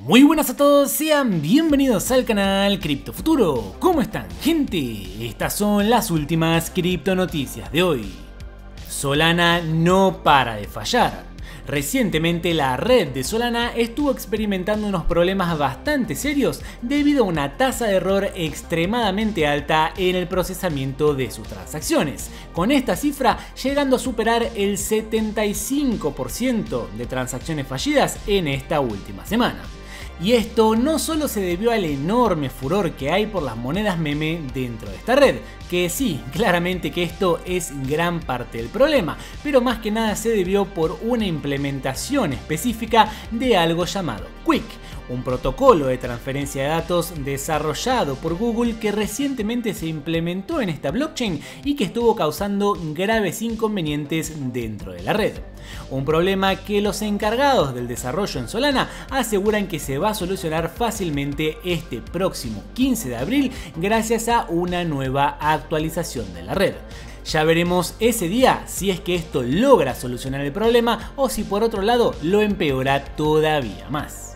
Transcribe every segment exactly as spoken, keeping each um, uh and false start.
Muy buenas a todos, sean bienvenidos al canal Cripto Futuro. ¿Cómo están, gente? Estas son las últimas cripto noticias de hoy. Solana no para de fallar. Recientemente la red de Solana estuvo experimentando unos problemas bastante serios debido a una tasa de error extremadamente alta en el procesamiento de sus transacciones, con esta cifra llegando a superar el setenta y cinco por ciento de transacciones fallidas en esta última semana. Y esto no solo se debió al enorme furor que hay por las monedas meme dentro de esta red, que sí, claramente que esto es gran parte del problema, pero más que nada se debió por una implementación específica de algo llamado Quick, un protocolo de transferencia de datos desarrollado por Google que recientemente se implementó en esta blockchain y que estuvo causando graves inconvenientes dentro de la red. Un problema que los encargados del desarrollo en Solana aseguran que se va a solucionar fácilmente este próximo quince de abril gracias a una nueva actualización de la red. Ya veremos ese día si es que esto logra solucionar el problema o si por otro lado lo empeora todavía más.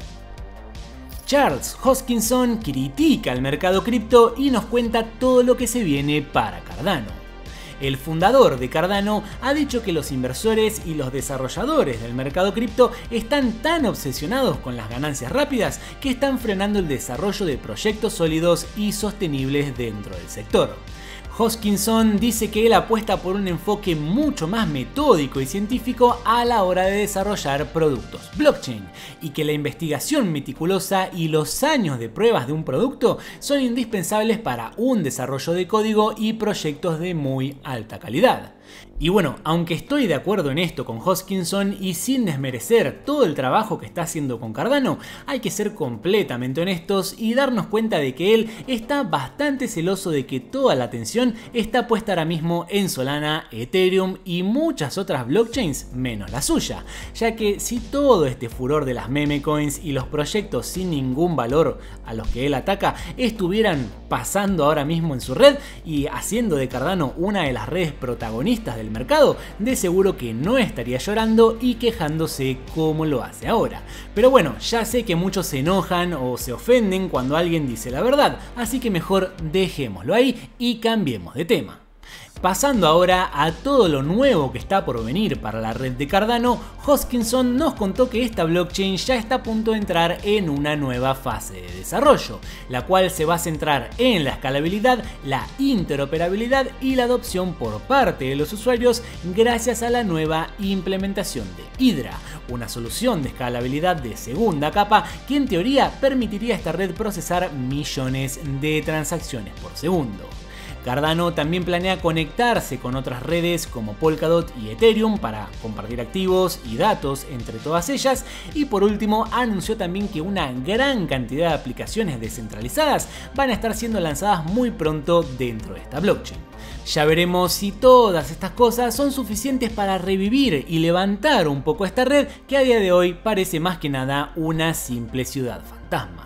Charles Hoskinson critica el mercado cripto y nos cuenta todo lo que se viene para Cardano. El fundador de Cardano ha dicho que los inversores y los desarrolladores del mercado cripto están tan obsesionados con las ganancias rápidas que están frenando el desarrollo de proyectos sólidos y sostenibles dentro del sector. Hoskinson dice que él apuesta por un enfoque mucho más metódico y científico a la hora de desarrollar productos blockchain y que la investigación meticulosa y los años de pruebas de un producto son indispensables para un desarrollo de código y proyectos de muy alta calidad. Y bueno, aunque estoy de acuerdo en esto con Hoskinson y sin desmerecer todo el trabajo que está haciendo con Cardano, hay que ser completamente honestos y darnos cuenta de que él está bastante celoso de que toda la atención está puesta ahora mismo en Solana, Ethereum y muchas otras blockchains menos la suya, ya que si todo este furor de las meme coins y los proyectos sin ningún valor a los que él ataca estuvieran pasando ahora mismo en su red y haciendo de Cardano una de las redes protagonistas del mercado, de seguro que no estaría llorando y quejándose como lo hace ahora. Pero bueno, ya sé que muchos se enojan o se ofenden cuando alguien dice la verdad, así que mejor dejémoslo ahí y cambiemos de tema. Pasando ahora a todo lo nuevo que está por venir para la red de Cardano, Hoskinson nos contó que esta blockchain ya está a punto de entrar en una nueva fase de desarrollo, la cual se va a centrar en la escalabilidad, la interoperabilidad y la adopción por parte de los usuarios gracias a la nueva implementación de Hydra, una solución de escalabilidad de segunda capa que en teoría permitiría a esta red procesar millones de transacciones por segundo. Cardano también planea conectarse con otras redes como Polkadot y Ethereum para compartir activos y datos entre todas ellas, y por último anunció también que una gran cantidad de aplicaciones descentralizadas van a estar siendo lanzadas muy pronto dentro de esta blockchain. Ya veremos si todas estas cosas son suficientes para revivir y levantar un poco esta red que a día de hoy parece más que nada una simple ciudad fantasma.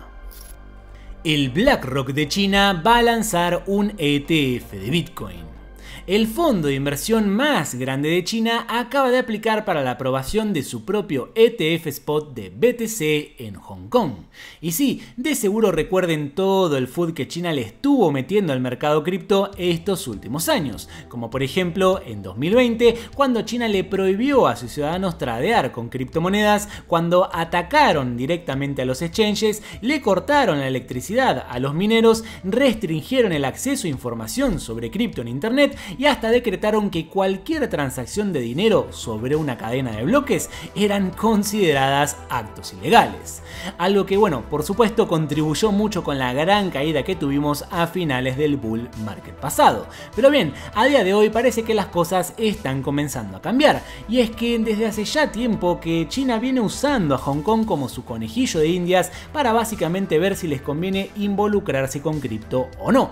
El BlackRock de China va a lanzar un E T F de Bitcoin. El fondo de inversión más grande de China acaba de aplicar para la aprobación de su propio E T F Spot de B T C en Hong Kong. Y sí, de seguro recuerden todo el food que China le estuvo metiendo al mercado cripto estos últimos años, como por ejemplo en dos mil veinte cuando China le prohibió a sus ciudadanos tradear con criptomonedas, cuando atacaron directamente a los exchanges, le cortaron la electricidad a los mineros, restringieron el acceso a información sobre cripto en internet y hasta decretaron que cualquier transacción de dinero sobre una cadena de bloques eran consideradas actos ilegales. Algo que, bueno, por supuesto contribuyó mucho con la gran caída que tuvimos a finales del bull market pasado. Pero bien, a día de hoy parece que las cosas están comenzando a cambiar, y es que desde hace ya tiempo que China viene usando a Hong Kong como su conejillo de indias para básicamente ver si les conviene involucrarse con cripto o no,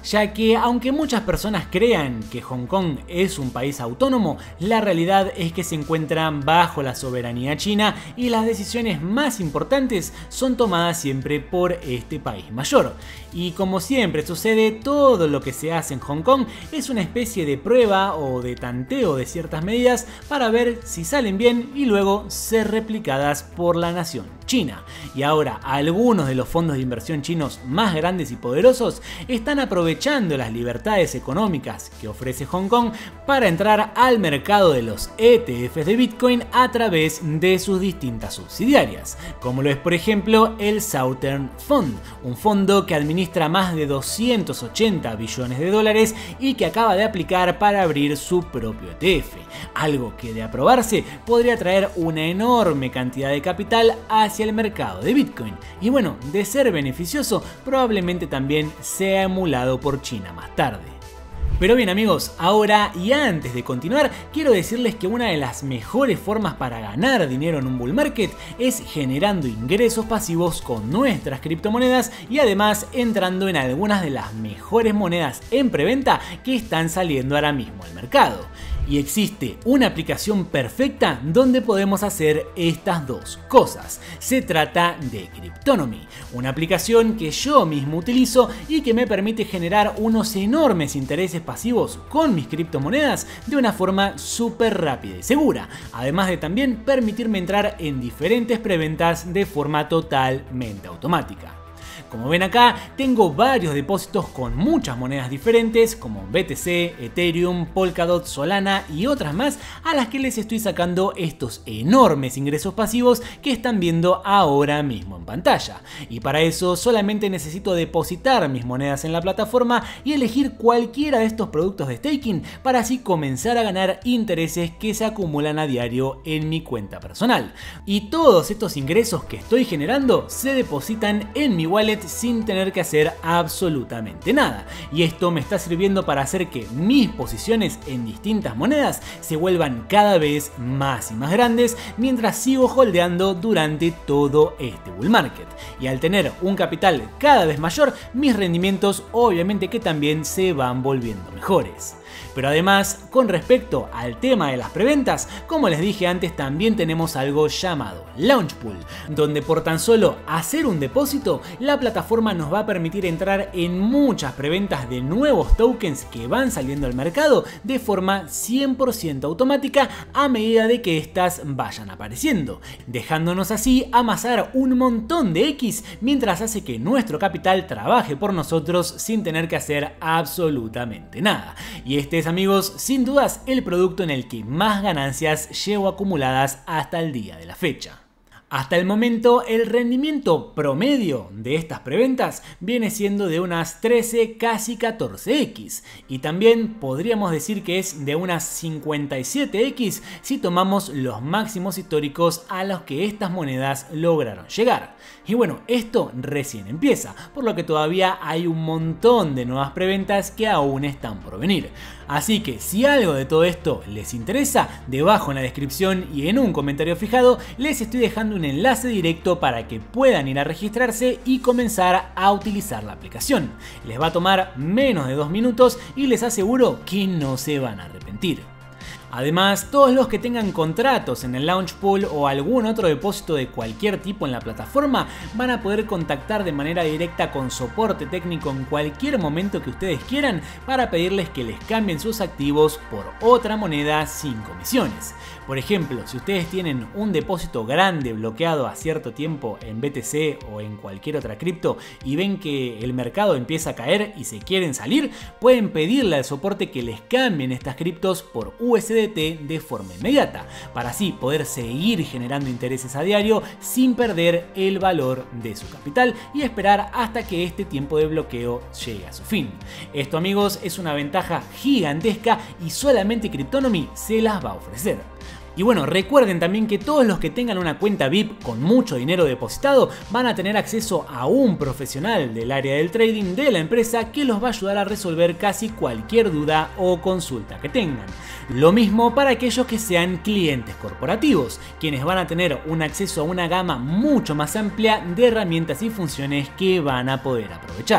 ya que aunque muchas personas crean que Hong Kong es un país autónomo, la realidad es que se encuentran bajo la soberanía china y las decisiones más importantes son tomadas siempre por este país mayor. Y como siempre sucede, todo lo que se hace en Hong Kong es una especie de prueba o de tanteo de ciertas medidas para ver si salen bien y luego ser replicadas por la nación China. Y ahora algunos de los fondos de inversión chinos más grandes y poderosos están aprovechando las libertades económicas que ofrece Hong Kong para entrar al mercado de los E T Fs de Bitcoin a través de sus distintas subsidiarias, como lo es por ejemplo el Southern Fund, un fondo que administra más de doscientos ochenta billones de dólares y que acaba de aplicar para abrir su propio E T F, algo que de aprobarse podría traer una enorme cantidad de capital hacia el mercado de Bitcoin y bueno, de ser beneficioso probablemente también sea emulado por China más tarde. Pero bien amigos, ahora y antes de continuar, quiero decirles que una de las mejores formas para ganar dinero en un bull market es generando ingresos pasivos con nuestras criptomonedas y además entrando en algunas de las mejores monedas en preventa que están saliendo ahora mismo al mercado. Y existe una aplicación perfecta donde podemos hacer estas dos cosas. Se trata de Cryptonomy, una aplicación que yo mismo utilizo y que me permite generar unos enormes intereses pasivos con mis criptomonedas de una forma súper rápida y segura, además de también permitirme entrar en diferentes preventas de forma totalmente automática. Como ven acá, tengo varios depósitos con muchas monedas diferentes como B T C, Ethereum, Polkadot, Solana y otras más a las que les estoy sacando estos enormes ingresos pasivos que están viendo ahora mismo en pantalla. Y para eso solamente necesito depositar mis monedas en la plataforma y elegir cualquiera de estos productos de staking para así comenzar a ganar intereses que se acumulan a diario en mi cuenta personal. Y todos estos ingresos que estoy generando se depositan en mi wallet sin tener que hacer absolutamente nada. Y esto me está sirviendo para hacer que mis posiciones en distintas monedas se vuelvan cada vez más y más grandes mientras sigo holdeando durante todo este bull market. Y al tener un capital cada vez mayor, mis rendimientos obviamente que también se van volviendo mejores. Pero además, con respecto al tema de las preventas, como les dije antes, también tenemos algo llamado Launchpool, donde por tan solo hacer un depósito, la plataforma nos va a permitir entrar en muchas preventas de nuevos tokens que van saliendo al mercado de forma cien por ciento automática a medida de que éstas vayan apareciendo, dejándonos así amasar un montón de X mientras hace que nuestro capital trabaje por nosotros sin tener que hacer absolutamente nada. Y este es, amigos, sin dudas el producto en el que más ganancias llevo acumuladas hasta el día de la fecha. Hasta el momento, el rendimiento promedio de estas preventas viene siendo de unas trece, casi catorce X, y también podríamos decir que es de unas cincuenta y siete X si tomamos los máximos históricos a los que estas monedas lograron llegar. Y bueno, esto recién empieza, por lo que todavía hay un montón de nuevas preventas que aún están por venir. Así que si algo de todo esto les interesa, debajo en la descripción y en un comentario fijado les estoy dejando un enlace directo para que puedan ir a registrarse y comenzar a utilizar la aplicación. Les va a tomar menos de dos minutos y les aseguro que no se van a arrepentir. Además, todos los que tengan contratos en el Launchpool o algún otro depósito de cualquier tipo en la plataforma van a poder contactar de manera directa con soporte técnico en cualquier momento que ustedes quieran para pedirles que les cambien sus activos por otra moneda sin comisiones. Por ejemplo, si ustedes tienen un depósito grande bloqueado a cierto tiempo en B T C o en cualquier otra cripto y ven que el mercado empieza a caer y se quieren salir, pueden pedirle al soporte que les cambien estas criptos por U S D T de forma inmediata, para así poder seguir generando intereses a diario sin perder el valor de su capital y esperar hasta que este tiempo de bloqueo llegue a su fin. Esto, amigos, es una ventaja gigantesca y solamente Cryptonomy se las va a ofrecer. Y bueno, recuerden también que todos los que tengan una cuenta V I P con mucho dinero depositado van a tener acceso a un profesional del área del trading de la empresa que los va a ayudar a resolver casi cualquier duda o consulta que tengan. Lo mismo para aquellos que sean clientes corporativos, quienes van a tener un acceso a una gama mucho más amplia de herramientas y funciones que van a poder aprovechar.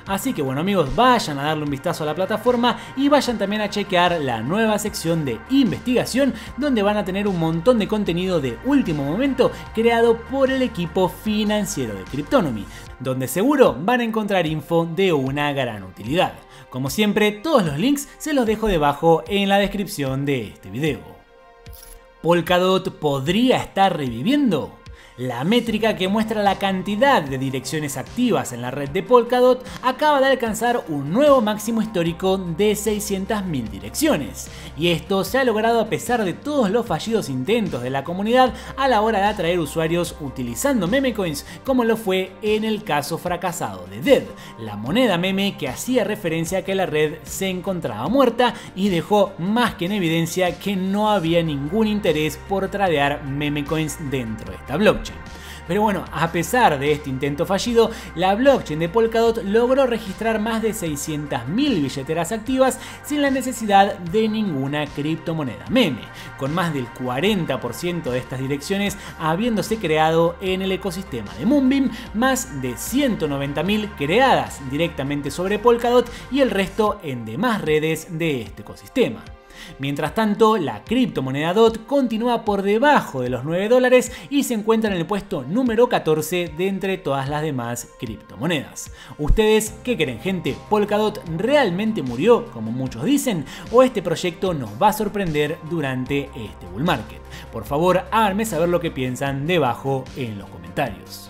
Así que bueno amigos, vayan a darle un vistazo a la plataforma y vayan también a chequear la nueva sección de investigación, donde van a tener un montón de contenido de último momento creado por el equipo financiero de Cryptonomy, donde seguro van a encontrar info de una gran utilidad. Como siempre, todos los links se los dejo debajo en la descripción de este video. ¿Polkadot podría estar reviviendo? La métrica que muestra la cantidad de direcciones activas en la red de Polkadot acaba de alcanzar un nuevo máximo histórico de seiscientas mil direcciones, y esto se ha logrado a pesar de todos los fallidos intentos de la comunidad a la hora de atraer usuarios utilizando meme coins, como lo fue en el caso fracasado de D E D, la moneda meme que hacía referencia a que la red se encontraba muerta y dejó más que en evidencia que no había ningún interés por tradear meme coins dentro de esta blockchain. Pero bueno, a pesar de este intento fallido, la blockchain de Polkadot logró registrar más de seiscientas mil billeteras activas sin la necesidad de ninguna criptomoneda meme, con más del cuarenta por ciento de estas direcciones habiéndose creado en el ecosistema de Moonbeam, más de ciento noventa mil creadas directamente sobre Polkadot y el resto en demás redes de este ecosistema. Mientras tanto, la criptomoneda D O T continúa por debajo de los nueve dólares y se encuentra en el puesto número catorce de entre todas las demás criptomonedas. ¿Ustedes qué creen, gente? ¿Polkadot realmente murió, como muchos dicen, o este proyecto nos va a sorprender durante este bull market? Por favor, háganme saber lo que piensan debajo en los comentarios.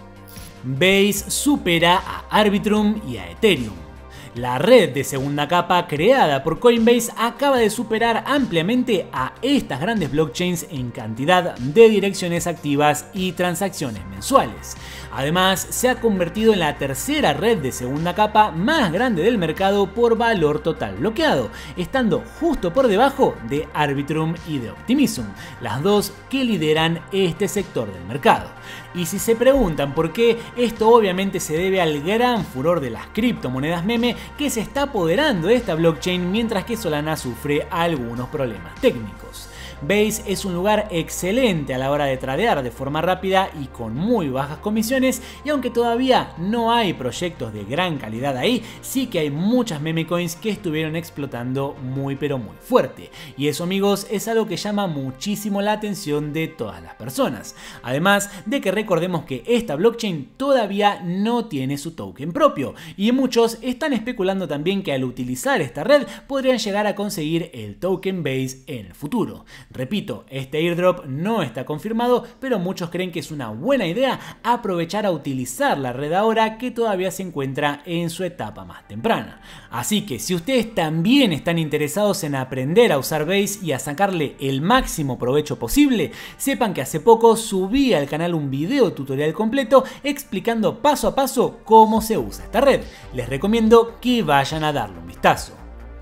Base supera a Arbitrum y a Ethereum. La red de segunda capa creada por Coinbase acaba de superar ampliamente a estas grandes blockchains en cantidad de direcciones activas y transacciones mensuales. Además, se ha convertido en la tercera red de segunda capa más grande del mercado por valor total bloqueado, estando justo por debajo de Arbitrum y de Optimism, las dos que lideran este sector del mercado. Y si se preguntan por qué, esto obviamente se debe al gran furor de las criptomonedas meme que se está apoderando de esta blockchain, mientras que Solana sufre algunos problemas técnicos. Base es un lugar excelente a la hora de tradear de forma rápida y con muy bajas comisiones, y aunque todavía no hay proyectos de gran calidad ahí, sí que hay muchas meme coins que estuvieron explotando muy pero muy fuerte, y eso amigos es algo que llama muchísimo la atención de todas las personas. Además de que recordemos que esta blockchain todavía no tiene su token propio, y muchos están especulando también que al utilizar esta red podrían llegar a conseguir el token Base en el futuro. Repito, este airdrop no está confirmado, pero muchos creen que es una buena idea aprovechar a utilizar la red ahora que todavía se encuentra en su etapa más temprana. Así que si ustedes también están interesados en aprender a usar Base y a sacarle el máximo provecho posible, sepan que hace poco subí al canal un video tutorial completo explicando paso a paso cómo se usa esta red. Les recomiendo que vayan a darle un vistazo.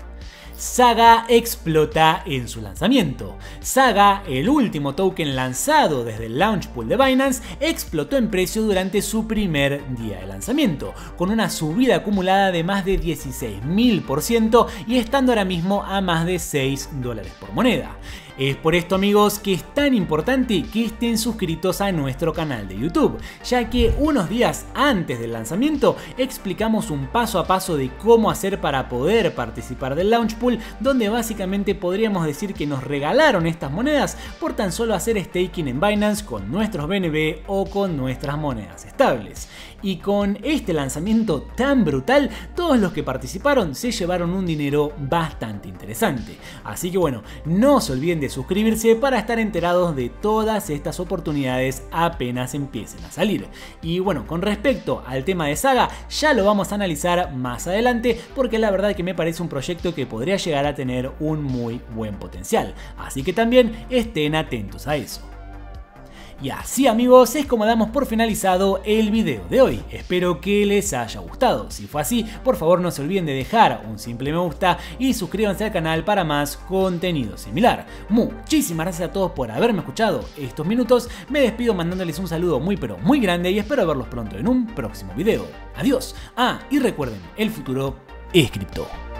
Saga explota en su lanzamiento. Saga, el último token lanzado desde el launch pool de Binance, explotó en precio durante su primer día de lanzamiento, con una subida acumulada de más de dieciséis mil por ciento y estando ahora mismo a más de seis dólares por moneda. Es por esto amigos que es tan importante que estén suscritos a nuestro canal de YouTube, ya que unos días antes del lanzamiento explicamos un paso a paso de cómo hacer para poder participar del launch pool, donde básicamente podríamos decir que nos regalaron estas monedas por tan solo hacer staking en Binance con nuestros B N B o con nuestras monedas estables. Y con este lanzamiento tan brutal, todos los que participaron se llevaron un dinero bastante interesante. Así que bueno, no se olviden de suscribirse para estar enterados de todas estas oportunidades apenas empiecen a salir. Y bueno, con respecto al tema de Saga, ya lo vamos a analizar más adelante, porque la verdad que me parece un proyecto que podría llegar a tener un muy buen potencial. Así que también estén atentos a eso. Y así amigos es como damos por finalizado el video de hoy. Espero que les haya gustado. Si fue así, por favor no se olviden de dejar un simple me gusta y suscríbanse al canal para más contenido similar. Muchísimas gracias a todos por haberme escuchado estos minutos. Me despido mandándoles un saludo muy pero muy grande y espero verlos pronto en un próximo video. Adiós. Ah, y recuerden, el futuro es cripto.